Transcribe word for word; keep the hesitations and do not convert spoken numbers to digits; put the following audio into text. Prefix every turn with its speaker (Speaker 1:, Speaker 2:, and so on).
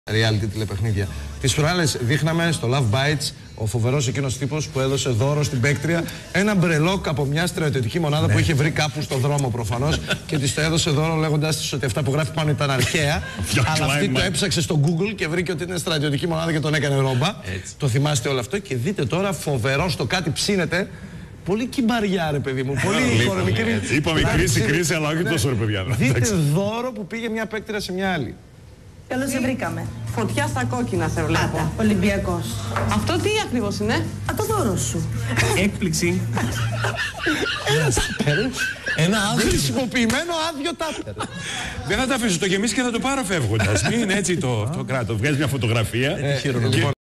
Speaker 1: reality τηλεπαιχνίδια. Τις προάλλες δείχναμε στο Love Bites ο φοβερός εκείνος τύπος που έδωσε δώρο στην παίκτρια ένα μπρελόκ από μια στρατιωτική μονάδα, ναι, που είχε βρει κάπου στον δρόμο προφανώς και της το έδωσε δώρο λέγοντας της ότι αυτά που γράφει πάνω ήταν αρχαία. Αλλά αυτή το έψαξε στο Google και βρήκε ότι είναι στρατιωτική μονάδα και τον έκανε ρόμπα. Έτσι. Το θυμάστε όλο αυτό και δείτε τώρα φοβερό στο κάτι ψήνεται. Πολύ κυμπαριά, ρε παιδί μου. Πολύ οικονομική.
Speaker 2: Είπαμε κρίση, κρίση, αλλά όχι τόσο, ρε παιδιά.
Speaker 1: Δείτε δώρο που πήγε μια παίκτρια σε μια άλλη.
Speaker 3: Καλώς σε βρήκαμε.
Speaker 4: Φωτιά στα κόκκινα σε βλέπω.
Speaker 3: Άτα, Ολυμπιακός.
Speaker 4: Αυτό τι ακριβώς είναι?
Speaker 3: Α, το δώρο σου.
Speaker 5: Έκπληξη.
Speaker 1: Ένα τάπερ. Ένα χρησιμοποιημένο άδειο τάπερ.
Speaker 2: Δεν θα τα αφήσω, το γεμίσει και θα το πάρω φεύγοντας. Μην έτσι το κράτο. Βγάζει μια φωτογραφία.